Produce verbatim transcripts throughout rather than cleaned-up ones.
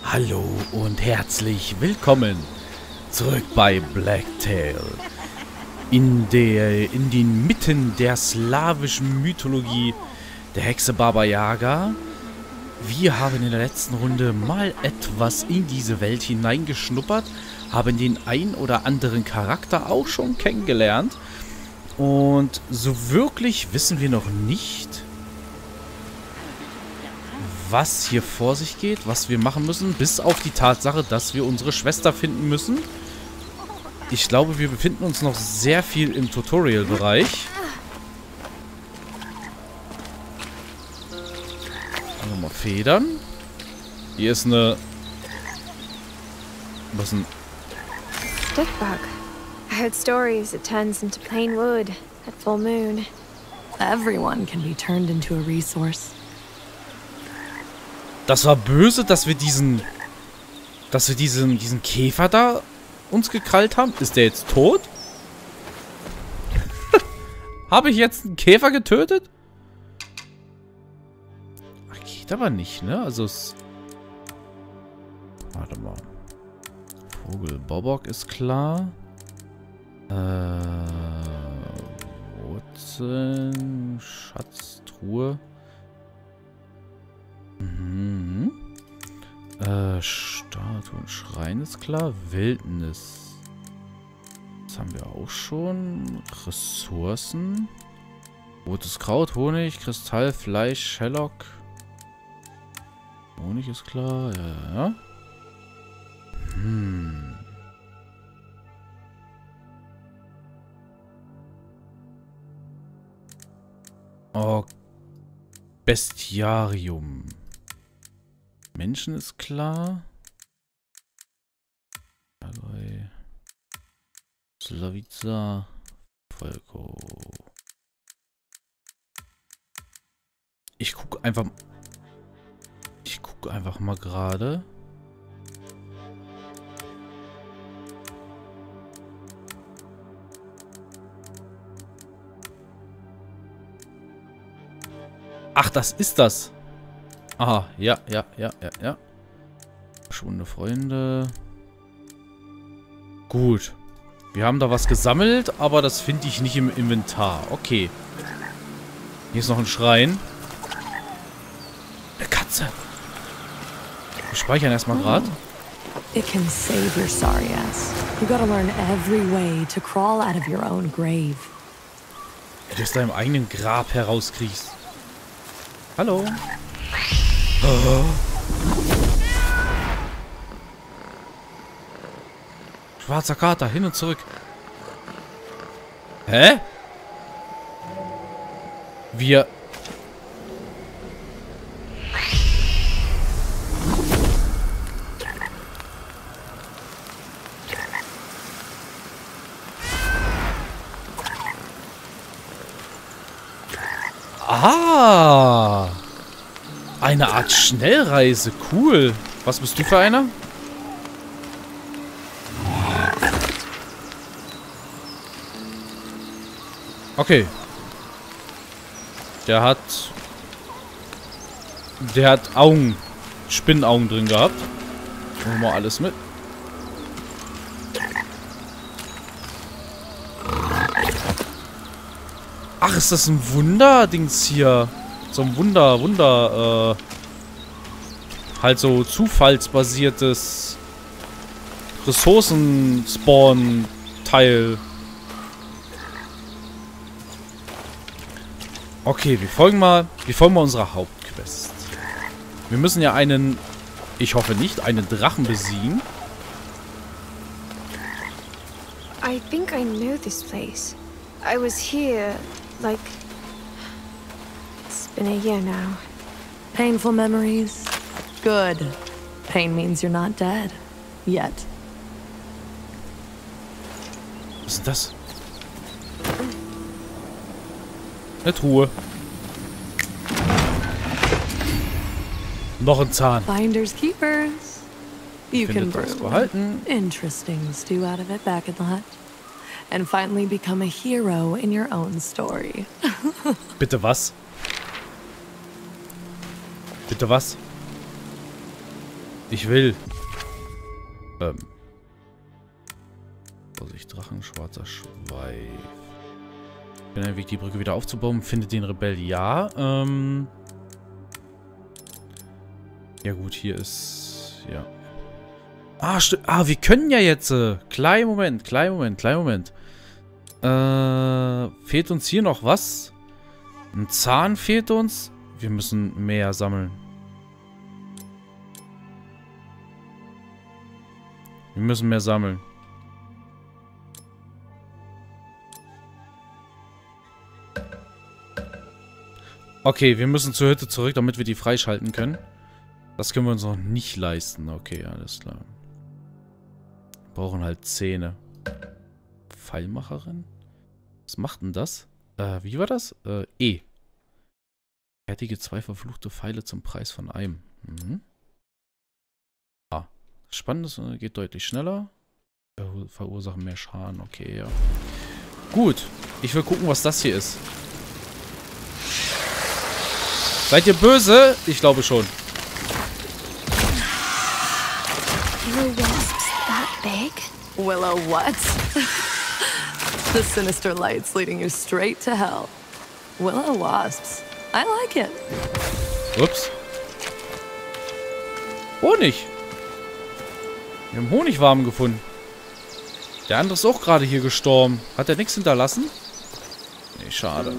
Hallo und herzlich willkommen zurück bei Blacktail. In der, in den Mitten der slawischen Mythologie der Hexe Baba Yaga. Wir haben in der letzten Runde mal etwas in diese Welt hineingeschnuppert, haben den ein oder anderen Charakter auch schon kennengelernt. Und so wirklich wissen wir noch nicht, was hier vor sich geht, was wir machen müssen, bis auf die Tatsache, dass wir unsere Schwester finden müssen. Ich glaube, wir befinden uns noch sehr viel im Tutorial-Bereich. Nochmal Federn. Hier ist eine... Was ein... Stickbug. I heard stories it turns into plain wood at full moon. Everyone can be turned into a resource. Das war böse, dass wir diesen... Dass wir diesen, diesen Käfer da uns gekrallt haben. Ist der jetzt tot? Habe ich jetzt einen Käfer getötet? Ach, geht aber nicht, ne? Also es... Warte mal. Vogel Bobok ist klar. Äh... Wurzeln... Schatztruhe... Mhm. Äh, Statue und Schrein ist klar. Wildnis. Das haben wir auch schon. Ressourcen. Rotes Kraut, Honig, Kristall, Fleisch, Sherlock. Honig ist klar, ja, ja. Hm. Oh. Bestiarium. Menschen ist klar. Slavica. Volko. Ich gucke einfach... Ich gucke einfach mal gerade. Ach, das ist das. Aha, ja, ja, ja, ja, ja. Verschwundene Freunde. Gut. Wir haben da was gesammelt, aber das finde ich nicht im Inventar. Okay. Hier ist noch ein Schrein. Eine Katze. Wir speichern erstmal gerade. It can save your sorry ass. You gotta learn every way to crawl out of your own grave. Wie du aus deinem eigenen Grab herauskriegst. Hallo. Oh. Schwarzer Kater, hin und zurück. Hä? Wir... Ah! Eine Art Schnellreise. Cool. Was bist du für einer? Okay. Der hat... Der hat Augen. Spinnenaugen drin gehabt. Nehmen wir mal alles mit. Ach, ist das ein Wunderdings hier? So ein Wunder, Wunder, äh, halt so zufallsbasiertes Ressourcen-Spawn-Teil. Okay, wir folgen mal, wir folgen mal unserer Hauptquest. Wir müssen ja einen, ich hoffe nicht, einen Drachen besiegen. I think I know this place. I was here, like... It's been a year now. Painful memories? Good. Pain means you're not dead. Yet. Was ist denn das? Eine Truhe. Noch ein Zahn. Finders keepers. You can brew behalten. interesting stew out of it back in the hut. And finally become a hero in your own story. Bitte was? Bitte was? Ich will. Ähm. Vorsicht, Drachen, schwarzer Schweif. Ich bin ein Weg, die Brücke wieder aufzubauen. Findet den Rebell, ja. Ähm. Ja gut, hier ist... Ja. Ah, stimmt. Ah, wir können ja jetzt... Äh, kleinen Moment, kleinen Moment, kleinen Moment. Äh, fehlt uns hier noch was? Ein Zahn fehlt uns. Wir müssen mehr sammeln. Wir müssen mehr sammeln. Okay, wir müssen zur Hütte zurück, damit wir die freischalten können. Das können wir uns noch nicht leisten. Okay, alles klar. Wir brauchen halt Zähne. Pfeilmacherin? Was macht denn das? Äh, wie war das? Äh, E. Fertige zwei verfluchte Pfeile zum Preis von einem. Mhm. Ah. Spannendes geht deutlich schneller. Ver verursachen mehr Schaden. Okay, ja. Gut. Ich will gucken, was das hier ist. Seid ihr böse? Ich glaube schon. Were wasps that big? Willow, what? The sinister light's leading you straight to hell. Willow wasps. I like it. Ups. Honig. Wir haben Honigwaben gefunden. Der andere ist auch gerade hier gestorben. Hat er nichts hinterlassen? Nee, schade.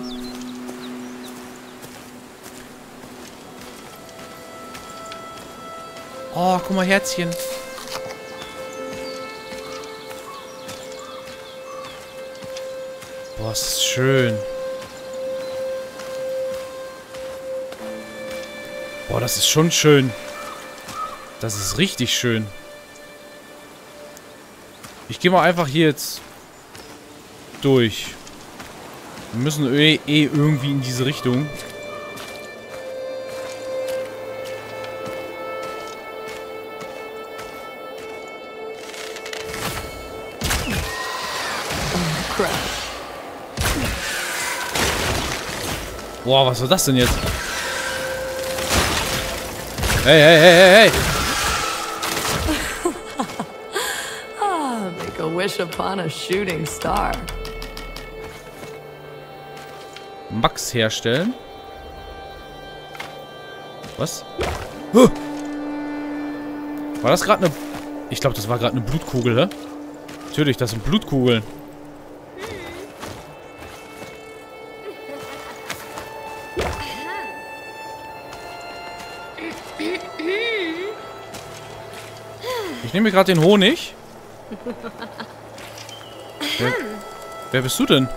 Oh, guck mal, Herzchen. Boah, das ist schön. Boah, das ist schon schön. Das ist richtig schön. Ich gehe mal einfach hier jetzt durch. Wir müssen eh, eh irgendwie in diese Richtung. Boah, was war das denn jetzt? Hey, hey, hey, hey, hey! Ah, make a wish upon a shooting star. Max herstellen. Was? Huh. War das gerade eine... Ich glaube, das war gerade eine Blutkugel, hä? Natürlich, das sind Blutkugeln. Ich nehme mir gerade den Honig. Wer, wer bist du denn?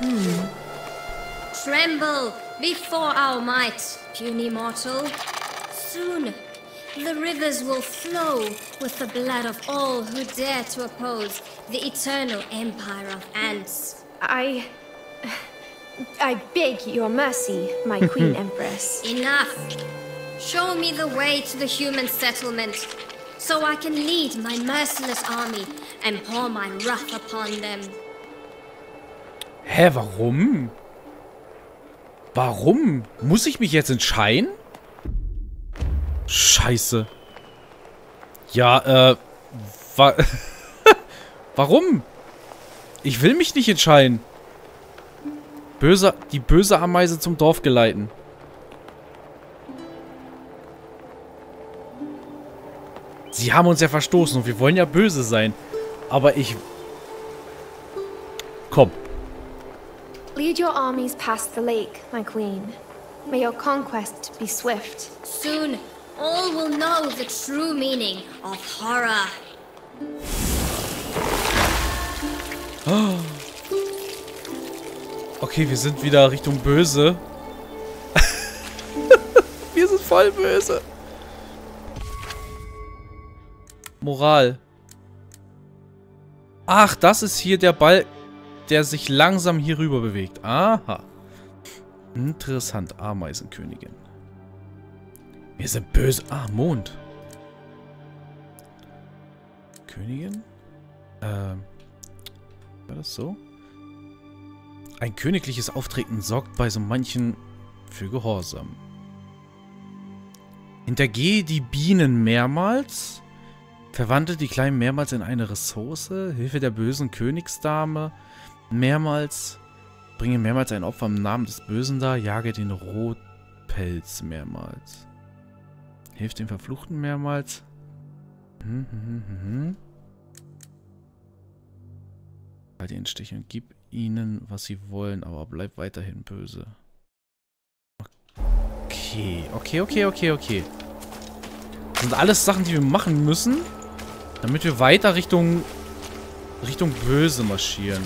Tremble before our might, puny mortal. Soon, the rivers will flow with the blood of all who dare to oppose the eternal empire of ants. I... I beg your mercy, my Queen Empress. Enough! Show me the way to the human settlement, so I can lead my merciless army and pour my wrath upon them. Hä, warum? Warum? Muss ich mich jetzt entscheiden? Scheiße. Ja, äh... Wa warum? Ich will mich nicht entscheiden. Böse, die böse Ameise zum Dorf geleiten. Sie haben uns ja verstoßen und wir wollen ja böse sein. Aber ich... Komm. Lead your armies past the lake, my queen. May your conquest be swift. Soon, all will know the true meaning of horror. Oh. Okay, wir sind wieder Richtung böse. Wir sind voll böse. Moral. Ach, das ist hier der Ball, der sich langsam hier rüber bewegt. Aha. Interessant. Ameisenkönigin. Wir sind böse. Ah, Mond. Königin? Ähm. War das so? Ein königliches Auftreten sorgt bei so manchen für Gehorsam. Hintergehe die Bienen mehrmals, Verwandle die Kleinen mehrmals in eine Ressource. Hilfe der bösen Königsdame. Mehrmals. Bringe mehrmals ein Opfer im Namen des Bösen dar. Jage den Rotpelz mehrmals. Hilf den Verfluchten mehrmals. Hm, hm, hm, hm, hm. Halte ihn Stich und gib ihnen, was sie wollen, aber bleib weiterhin böse. Okay, okay, okay, okay, okay. Das sind alles Sachen, die wir machen müssen, damit wir weiter Richtung Richtung Böse marschieren.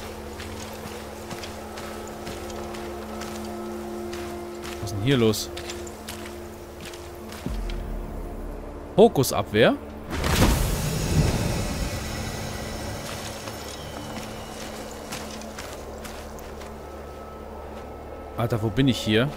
Was ist denn hier los? Hokusabwehr? Alter, wo bin ich hier?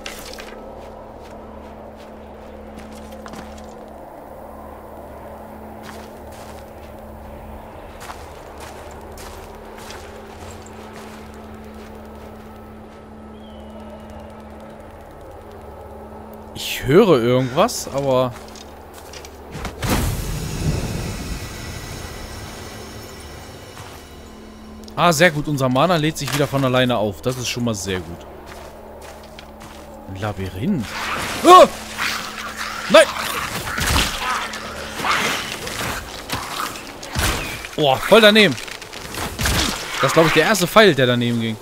Ich höre irgendwas, aber... Ah, sehr gut. Unser Mana lädt sich wieder von alleine auf. Das ist schon mal sehr gut. Ein Labyrinth. Oh! Nein! Oh, voll daneben. Das ist, glaube ich, der erste Pfeil, der daneben ging.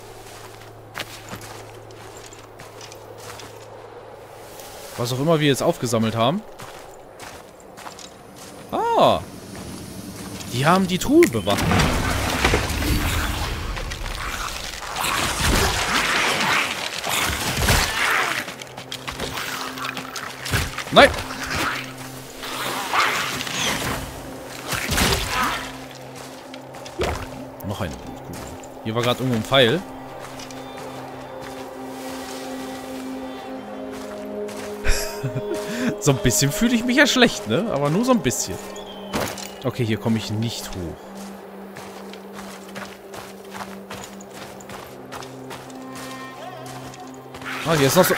Was auch immer wir jetzt aufgesammelt haben. Ah. Die haben die Truhe bewacht. Nein! Noch eine. Hier war gerade irgendwo ein Pfeil. So ein bisschen fühle ich mich ja schlecht, ne? Aber nur so ein bisschen. Okay, hier komme ich nicht hoch. Ah, hier ist noch so...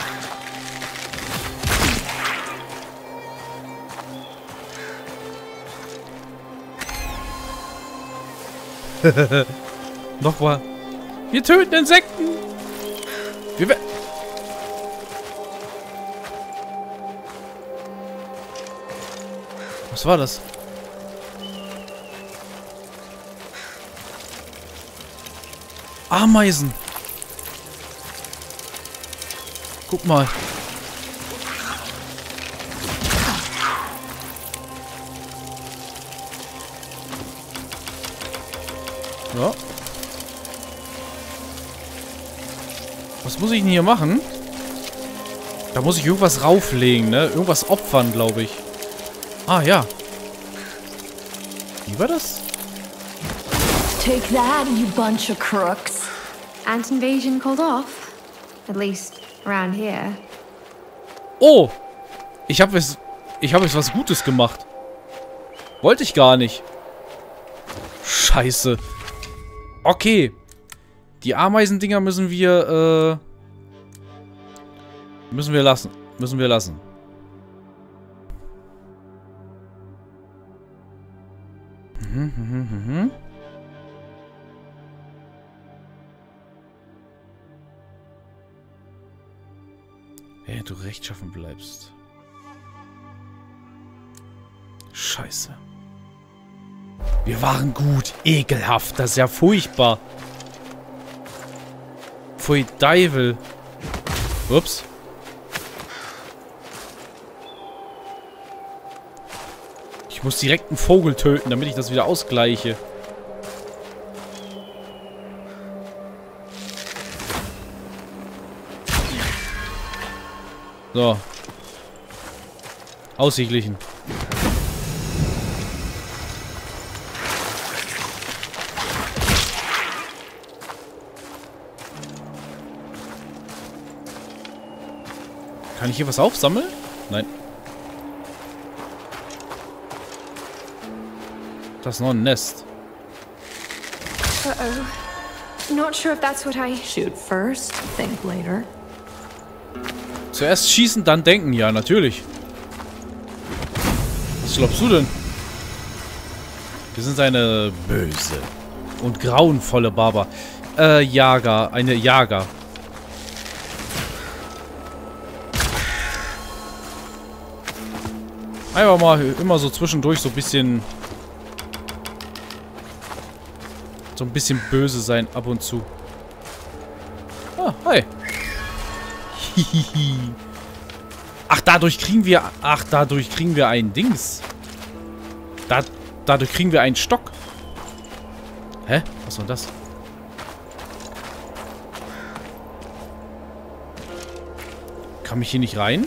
Nochmal. Wir töten Insekten. Wir werden... Was war das? Ameisen. Guck mal. Ja. Was muss ich denn hier machen? Da muss ich irgendwas rauflegen, ne? Irgendwas opfern, glaube ich. Ah, ja. Wie war das? Take that, you bunch of crooks. Ant invasion called off. At least around here. Oh! Ich habe es... Ich habe jetzt was Gutes gemacht. Wollte ich gar nicht. Scheiße. Okay. Die Ameisendinger müssen wir, äh... Müssen wir lassen. Müssen wir lassen. Mhm, mhm, mhm. Während du rechtschaffen bleibst. Scheiße. Wir waren gut. Ekelhaft. Das ist ja furchtbar. Pfui Teufel. Ups. Ich muss direkt einen Vogel töten, damit ich das wieder ausgleiche. So. Ausgeglichen. Kann ich hier was aufsammeln? Nein. Das ist noch ein Nest. Uh-oh. Not sure if that's what I... Shoot first, think later. Zuerst schießen, dann denken. Ja, natürlich. Was glaubst du denn? Wir sind eine böse und grauenvolle Barbar. Äh, Jager. Eine Jager. Einfach mal immer so zwischendurch so ein bisschen... So ein bisschen böse sein ab und zu. Ah, hi. Hihihi. Ach, dadurch kriegen wir... Ach, dadurch kriegen wir ein Dings. Da, dadurch kriegen wir einen Stock. Hä? Was war das? Kann mich hier nicht rein?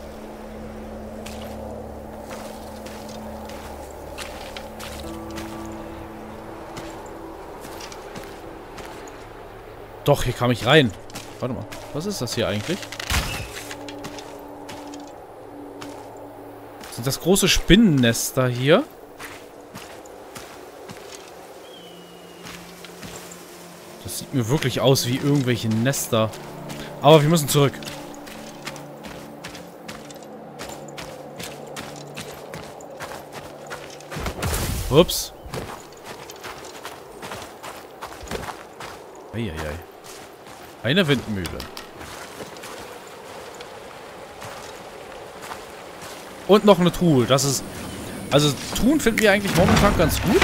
Doch, hier kam ich rein. Warte mal. Was ist das hier eigentlich? Sind das große Spinnennester hier? Das sieht mir wirklich aus wie irgendwelche Nester. Aber wir müssen zurück. Ups. Eieiei. Eine Windmühle. Und noch eine Truhe. Das ist... Also, Truhen finden wir eigentlich momentan ganz gut.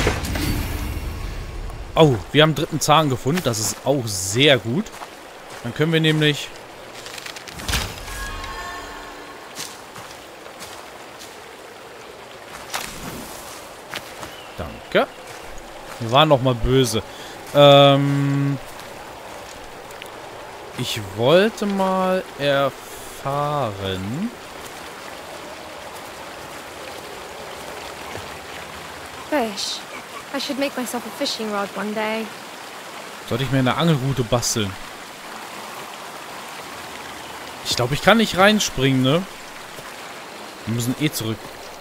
Oh, wir haben einen dritten Zahn gefunden. Das ist auch sehr gut. Dann können wir nämlich... Danke. Wir waren noch mal böse. Ähm... Ich wollte mal erfahren... Fish. I should make myself a fishing rod one day. Sollte ich mir eine Angelrute basteln? Ich glaube, ich kann nicht reinspringen, ne? Wir müssen eh zurück.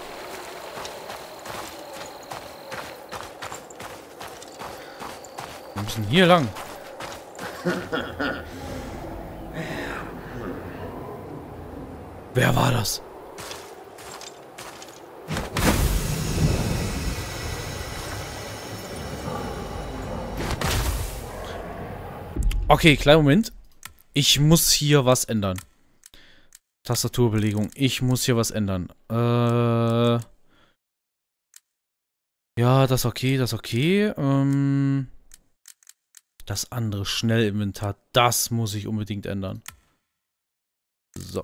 Wir müssen hier lang. Wer war das? Okay, kleinen Moment. Ich muss hier was ändern. Tastaturbelegung. Ich muss hier was ändern. Äh... Ja, das ist okay, das ist okay. Ähm... Das andere Schnellinventar, das muss ich unbedingt ändern. So.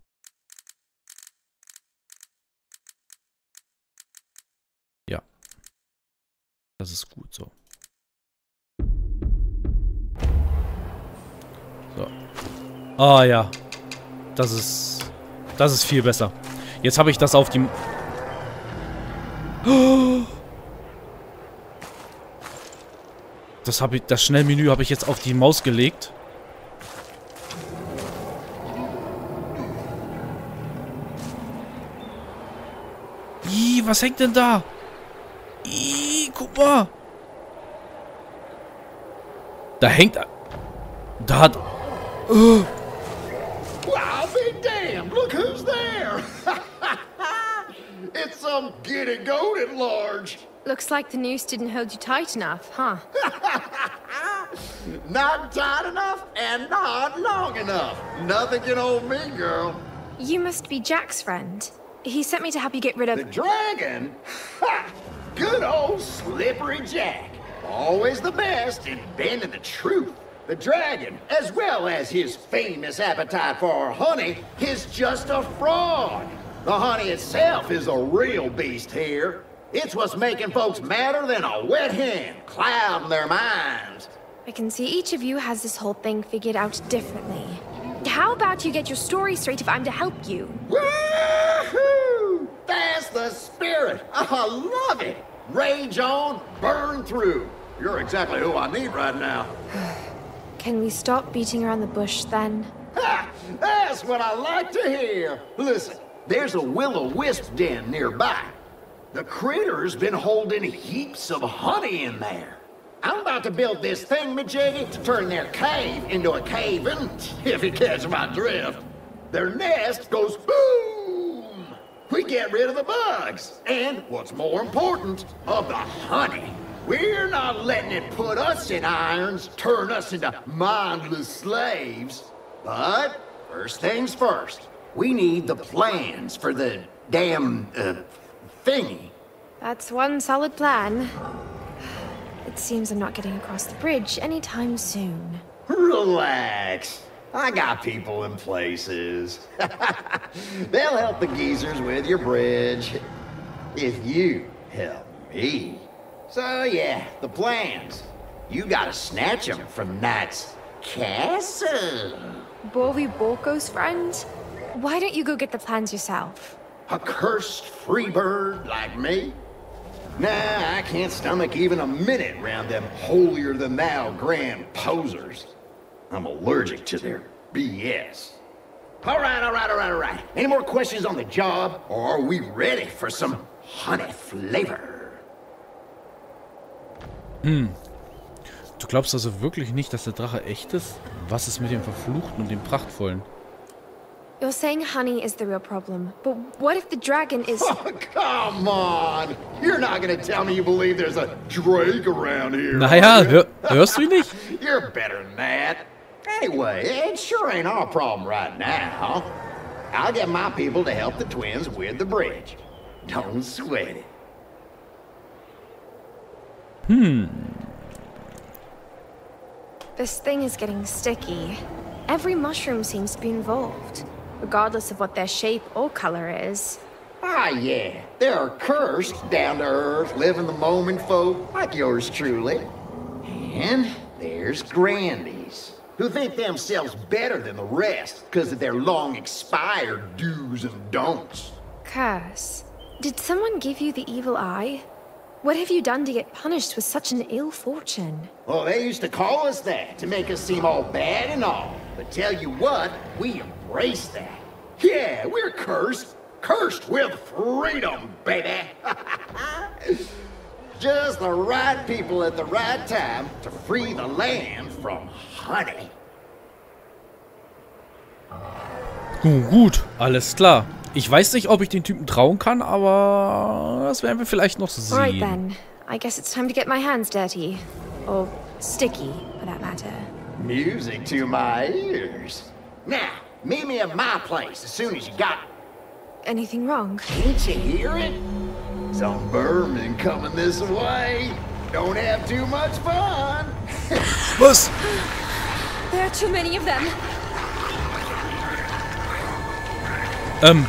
Ja. Das ist gut so. So. Ah ja. Das ist... Das ist viel besser. Jetzt habe ich das auf die... Das habe ich... Das Schnellmenü habe ich jetzt auf die Maus gelegt. Ih, was hängt denn da? Ih, guck mal. Da hängt... Da hat... Oh. Well, I'll be damned. Look who's there. It's some giddy goat at large. Looks like the noose didn't hold you tight enough, huh? Not tight enough and not long enough. Nothing can hold me, girl. You must be Jack's friend. He sent me to help you get rid of... The dragon? Ha! Good old Slippery Jack. Always the best in bending the truth. The dragon, as well as his famous appetite for honey, is just a fraud. The honey itself is a real beast here. It's what's making folks madder than a wet hen, clouding their minds. I can see each of you has this whole thing figured out differently. How about you get your story straight if I'm to help you? Woohoo! That's the spirit. I love it. Rage on, burn through. You're exactly who I need right now. Can we stop beating around the bush, then? Ha! That's what I like to hear. Listen, there's a will-o-wisp den nearby. The critter's been holding heaps of honey in there. I'm about to build this thingamajiggy to turn their cave into a cave-in, if you catch my drift. Their nest goes boom! we get rid of the bugs. And, what's more important, of the honey. We're not letting it put us in irons, turn us into mindless slaves. But, first things first, we need the plans for the damn, uh, thingy. That's one solid plan. It seems I'm not getting across the bridge anytime soon. Relax. I got people in places. They'll help the geezers with your bridge. If you help me. So yeah, the plans. You gotta snatch them from Knight's castle. Bovi Borko's friend? Why don't you go get the plans yourself? A cursed free bird like me? Nah, I can't stomach even a minute round them holier-than-thou grand posers. I'm allergic to their B S. All right, all right, all right, all right. Any more questions on the job, or are we ready for some honey flavor? Hm. Du glaubst also wirklich nicht, dass der Drache echt ist? Was ist mit dem Verfluchten und dem Prachtvollen? You're saying honey is the real problem, but what if the dragon is... Oh, come on! You're not gonna tell me you believe there's a Drake around here. Naja, hör, hörst du ihn nicht? You're better than that. Anyway, it sure ain't our problem right now. I'll get my people to help the twins with the bridge. Don't sweat it. Hmm. This thing is getting sticky. Every mushroom seems to be involved, regardless of what their shape or color is. Ah, yeah. There are cursed, down-to-earth, live-in-the-moment folk like yours truly. And there's Grandies, who think themselves better than the rest because of their long-expired do's and don'ts. Curse. Did someone give you the evil eye? What have you done to get punished with such an ill fortune? Well, they used to call us that to make us seem all bad and all. But tell you what, we embrace that. Yeah, we're cursed. Cursed with freedom, baby. Just the right people at the right time to free the land from honey. Gut, gut, alles klar. Ich weiß nicht, ob ich den Typen trauen kann, aber das werden wir vielleicht noch sehen. Alright then. I guess it's time to get my hands dirty. Or sticky, for that matter. Music to my ears. Now, meet me at my place as soon as you got it. Anything wrong? Can't you hear it? Some vermin coming this way. Don't have too much fun. Was? There are too many of them. Ähm.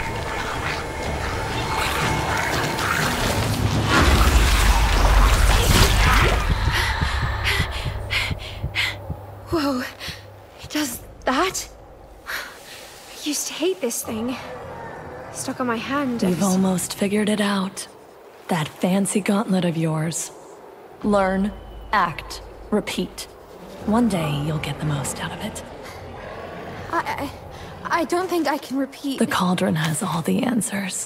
Whoa. It does that? I used to hate this thing. Stuck on my hand. You've almost figured it out. That fancy gauntlet of yours. Learn, act, repeat. One day you'll get the most out of it. I, I, I don't think I can repeat. The cauldron has all the answers.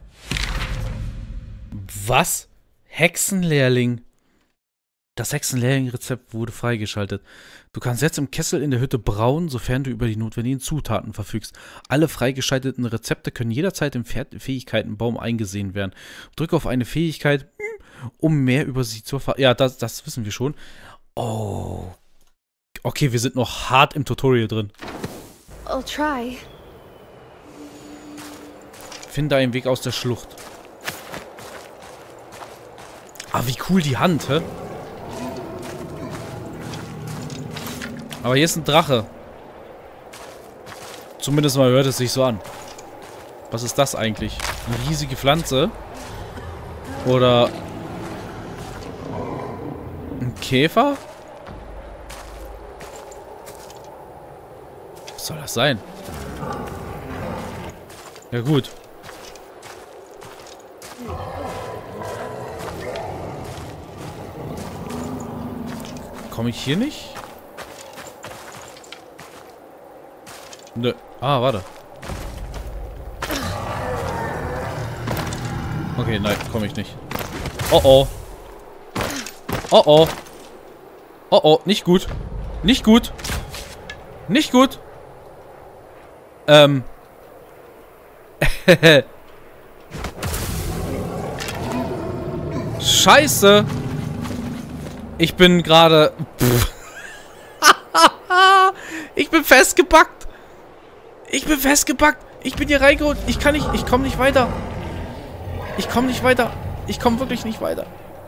Was? Hexenlehrling. Das Hexenlehrling-Rezept wurde freigeschaltet. Du kannst jetzt im Kessel in der Hütte brauen, sofern du über die notwendigen Zutaten verfügst. Alle freigeschalteten Rezepte können jederzeit im Fähigkeitenbaum eingesehen werden. Drücke auf eine Fähigkeit, um mehr über sie zu erfahren. Ja, das, das wissen wir schon. Oh. Okay, wir sind noch hart im Tutorial drin. I'll try. Finde einen Weg aus der Schlucht. Ah, wie cool die Hand, hä? Aber hier ist ein Drache. Zumindest mal hört es sich so an. Was ist das eigentlich? Eine riesige Pflanze? Oder ein Käfer? Was soll das sein? Ja gut. Komme ich hier nicht? Nö. Ah, warte. Okay, nein, komme ich nicht. Oh oh. Oh oh. Oh oh, nicht gut. Nicht gut. Nicht gut. Ähm. Scheiße. Ich bin gerade... Ich bin festgebackt. Ich bin festgebackt. Ich bin hier reingeholt. Ich kann nicht... Ich komme nicht weiter. Ich komme nicht weiter. Ich komme wirklich nicht weiter.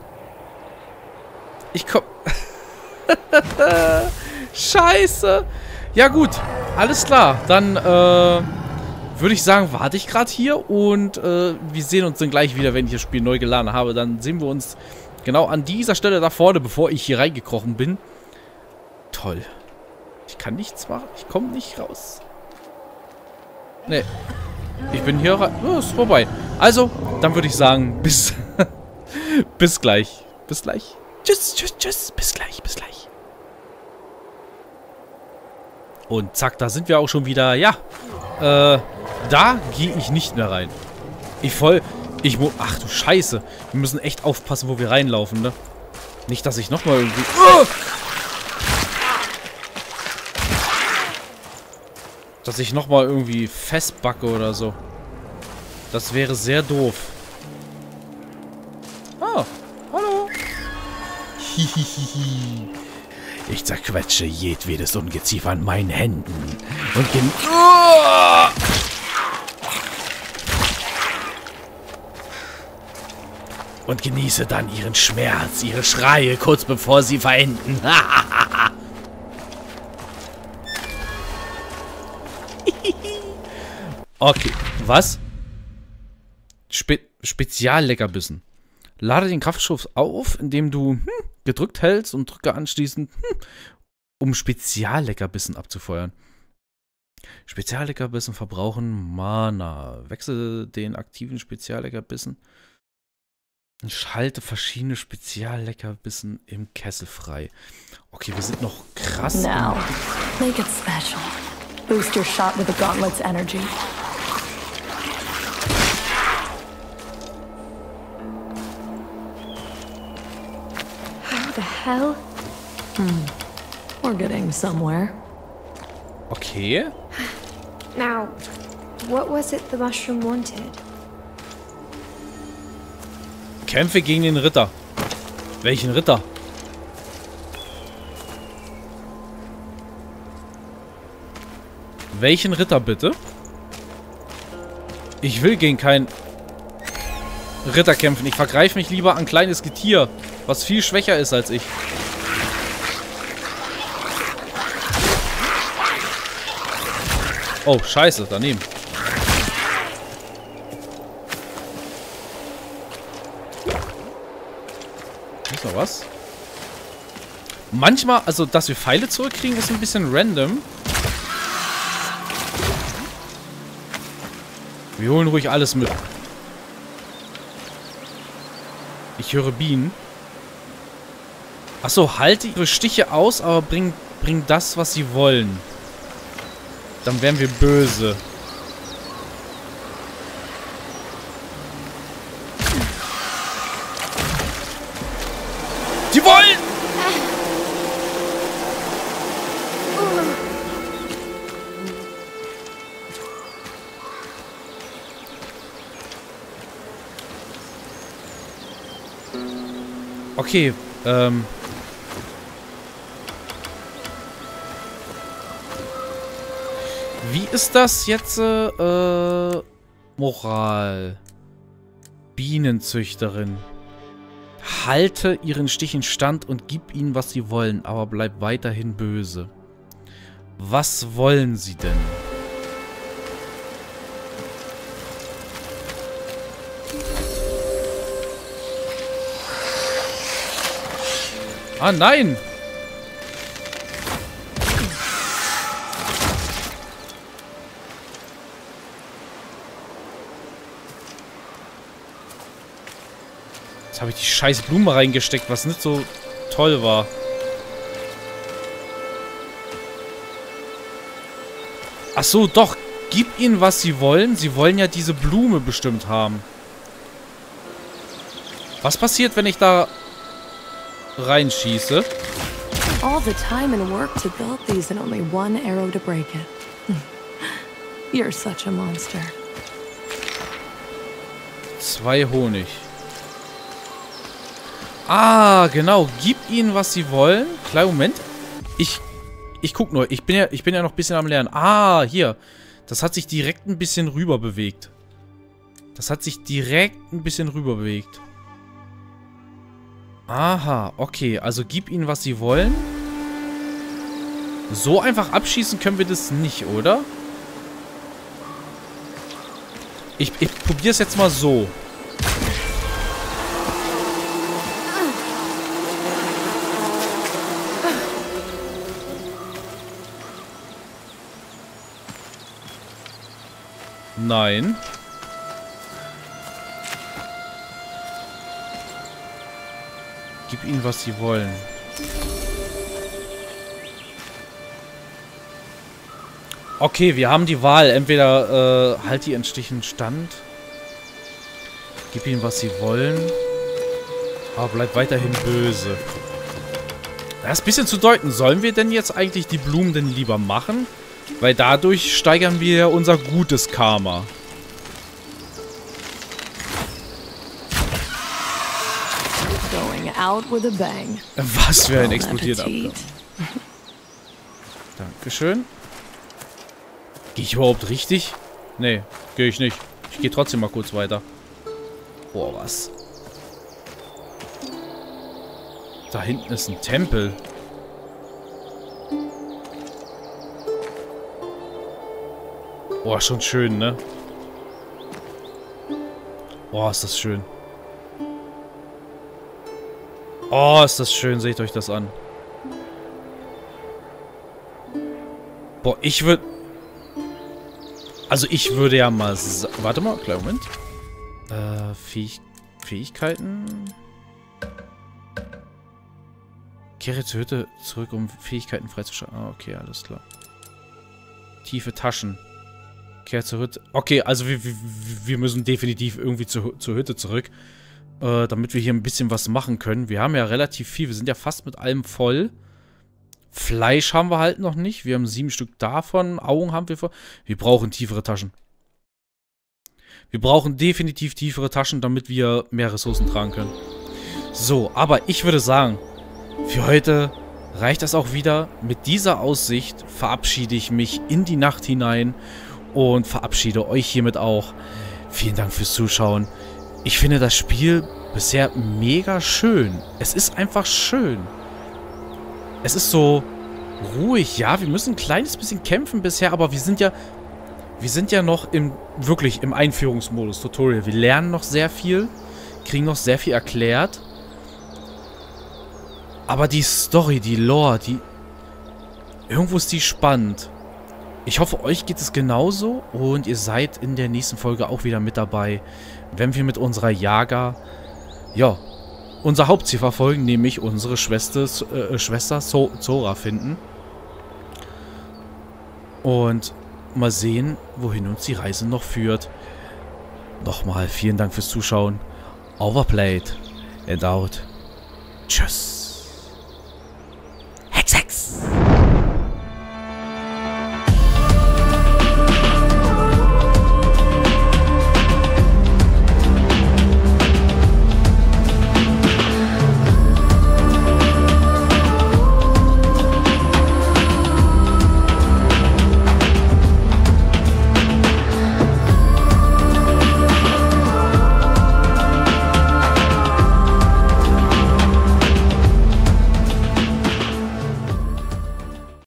Ich komme... Scheiße. Ja gut. Alles klar. Dann, äh... würde ich sagen, warte ich gerade hier. Und, äh, wir sehen uns dann gleich wieder, wenn ich das Spiel neu geladen habe. Dann sehen wir uns genau an dieser Stelle da vorne, bevor ich hier reingekrochen bin. Toll. Ich kann nichts machen. Ich komme nicht raus. Nee. Ich bin hier rein. Oh, ist vorbei. Also, dann würde ich sagen, bis... bis gleich. Bis gleich. Tschüss, tschüss, tschüss. Bis gleich, bis gleich. Und zack, da sind wir auch schon wieder. Ja. Äh, da gehe ich nicht mehr rein. Ich voll... Ich muss... Ach du Scheiße. Wir müssen echt aufpassen, wo wir reinlaufen, ne? Nicht, dass ich nochmal irgendwie... Oh! Dass ich nochmal irgendwie festbacke oder so. Das wäre sehr doof. Ah, hallo. Hihihihi. Ich zerquetsche jedwedes Ungeziefer an meinen Händen. Und gen... Oh! Und genieße dann ihren Schmerz, ihre Schreie, kurz bevor sie verenden. Okay, was? Spe Spezialleckerbissen. Lade den Kraftstoff auf, indem du hm, gedrückt hältst und drücke anschließend, hm, um Spezialleckerbissen abzufeuern. Spezialleckerbissen verbrauchen Mana. Wechsle den aktiven Spezialleckerbissen. Und schalte verschiedene Spezialleckerbissen im Kessel frei. Okay, wir sind noch krass. Now, make it special. Boost your shot with the gauntlet's energy. How the hell? Hmm. We're getting somewhere. Okay. Now, what was it the mushroom wanted? Kämpfe gegen den Ritter. Welchen Ritter? Welchen Ritter bitte? Ich will gegen keinen Ritter kämpfen. Ich vergreife mich lieber an kleines Getier, was viel schwächer ist als ich. Oh, scheiße, daneben. Ist noch was? Manchmal, also, dass wir Pfeile zurückkriegen, ist ein bisschen random. Wir holen ruhig alles mit. Ich höre Bienen. Achso, halte ihre Stiche aus, aber bring, bring das, was sie wollen. Dann wären wir böse. Die wollen! Okay, ähm... wie ist das jetzt, äh... Moral? Bienenzüchterin. Halte ihren Stich in Stand und gib ihnen, was sie wollen, aber bleib weiterhin böse. Was wollen sie denn? Ah, nein! Jetzt habe ich die scheiß Blume reingesteckt, was nicht so toll war. Ach so, doch. Gib ihnen, was sie wollen. Sie wollen ja diese Blume bestimmt haben. Was passiert, wenn ich da reinschieße? All the time and work to build these and only one arrow to break it. You're such a monster. Zwei Honig. Ah, genau. Gib ihnen, was sie wollen. Kleinen Moment. Ich, ich guck nur. Ich bin ja, ich bin ja noch ein bisschen am Lernen. Ah, hier. Das hat sich direkt ein bisschen rüber bewegt. Das hat sich direkt ein bisschen rüber bewegt. Aha, okay. Also gib ihnen, was sie wollen. So einfach abschießen können wir das nicht, oder? Ich, ich probiere es jetzt mal so. Nein. Gib ihnen, was sie wollen. Okay, wir haben die Wahl. Entweder äh, halt die entstichen stand. Gib ihnen, was sie wollen. Aber bleib weiterhin böse. Das ist ein bisschen zu deuten. Sollen wir denn jetzt eigentlich die Blumen denn lieber machen? Weil dadurch steigern wir unser gutes Karma. Going out with a bang. Was für ein explodierter Abgang. Dankeschön. Gehe ich überhaupt richtig? Nee, gehe ich nicht. Ich gehe trotzdem mal kurz weiter. Boah, was? Da hinten ist ein Tempel. Boah, schon schön, ne? Boah, ist das schön. Oh, ist das schön. Seht euch das an. Boah, ich würde... Also ich würde ja mal... Warte mal, kleinen Moment. Äh, Fähig Fähigkeiten... Kehre zur Hütte zurück, um Fähigkeiten freizuschalten. Ah, okay, alles klar. Tiefe Taschen. Kehre zur Hütte. Okay, also wir, wir, wir müssen definitiv irgendwie zur, zur Hütte zurück. Äh, damit wir hier ein bisschen was machen können. Wir haben ja relativ viel. Wir sind ja fast mit allem voll. Fleisch haben wir halt noch nicht. Wir haben sieben Stück davon. Augen haben wir vor. Wir brauchen tiefere Taschen. Wir brauchen definitiv tiefere Taschen, damit wir mehr Ressourcen tragen können. So, aber ich würde sagen, für heute reicht das auch wieder. Mit dieser Aussicht verabschiede ich mich in die Nacht hinein und verabschiede euch hiermit auch. Vielen Dank fürs Zuschauen. Ich finde das Spiel bisher mega schön. Es ist einfach schön. Es ist so ruhig. Ja, wir müssen ein kleines bisschen kämpfen bisher, aber wir sind ja wir sind ja noch im wirklich im Einführungsmodus, Tutorial. Wir lernen noch sehr viel, kriegen noch sehr viel erklärt. Aber die Story, die Lore, die... Irgendwo ist die spannend. Ich hoffe, euch geht es genauso und ihr seid in der nächsten Folge auch wieder mit dabei, wenn wir mit unserer Jaga, ja, unser Hauptziel verfolgen, nämlich unsere Schwester, äh, Schwester Zora finden. Und mal sehen, wohin uns die Reise noch führt. Nochmal vielen Dank fürs Zuschauen. Overplayed and out. Tschüss.